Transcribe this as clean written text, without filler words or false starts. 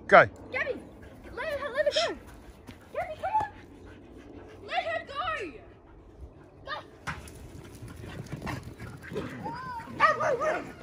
Go. Gabby, let her go. Gabby, come on. Let her go. Go.